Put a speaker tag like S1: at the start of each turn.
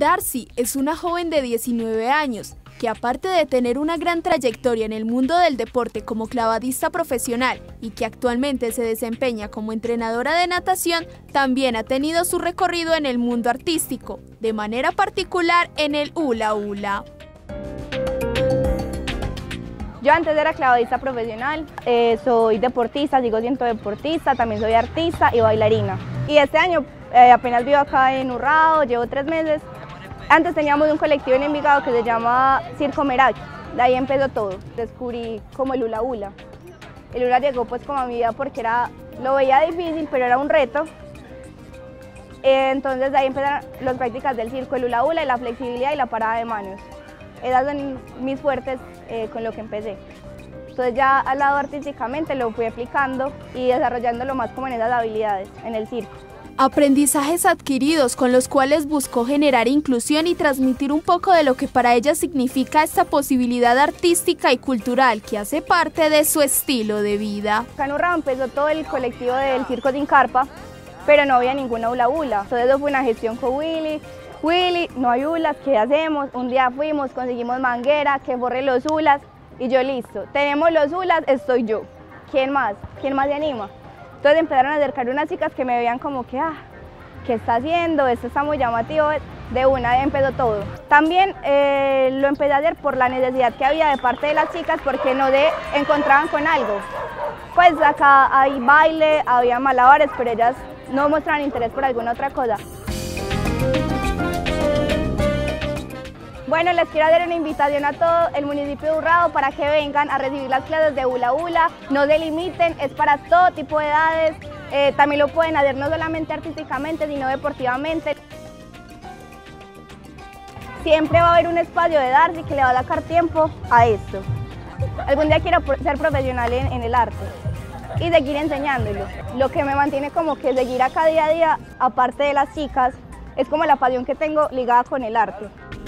S1: Darcy es una joven de 19 años que, aparte de tener una gran trayectoria en el mundo del deporte como clavadista profesional y que actualmente se desempeña como entrenadora de natación, también ha tenido su recorrido en el mundo artístico, de manera particular en el hula hula.
S2: Yo antes era clavadista profesional, soy deportista, sigo siendo deportista, también soy artista y bailarina. Y este año apenas vivo acá en Urrao, llevo 3 meses. Antes teníamos un colectivo en Envigado que se llama Circo Merak, de ahí empezó todo. Descubrí como el hula hula. El hula llegó pues como a mi vida porque lo veía difícil, pero era un reto. Entonces de ahí empezaron las prácticas del circo, el hula hula, y la flexibilidad y la parada de manos. Esas son mis fuertes con lo que empecé. Entonces ya al lado artísticamente lo fui aplicando y desarrollándolo más como en esas habilidades, en el circo.
S1: Aprendizajes adquiridos con los cuales buscó generar inclusión y transmitir un poco de lo que para ella significa esta posibilidad artística y cultural que hace parte de su estilo de vida.
S2: Acá en Urrao empezó todo el colectivo del Circo Sin Carpa, pero no había ninguna hula hula. Entonces eso fue una gestión con Willy, no hay hulas, ¿qué hacemos? Un día fuimos, conseguimos manguera, que borre los hulas y yo listo. Tenemos los hulas, estoy yo. ¿Quién más? ¿Quién más se anima? Entonces empezaron a acercar unas chicas que me veían como que, ¿qué está haciendo? Esto está muy llamativo. De una empezó todo. También lo empecé a hacer por la necesidad que había de parte de las chicas porque no se encontraban con algo. Pues acá hay baile, había malabares, pero ellas no mostraban interés por alguna otra cosa. Bueno, les quiero hacer una invitación a todo el municipio de Urrao para que vengan a recibir las clases de hula hula. No se limiten, es para todo tipo de edades. También lo pueden hacer no solamente artísticamente, sino deportivamente. Siempre va a haber un espacio de Darcy que le va a sacar tiempo a esto. Algún día quiero ser profesional en el arte y seguir enseñándolo. Lo que me mantiene como que seguir acá día a día, aparte de las chicas, es como la pasión que tengo ligada con el arte.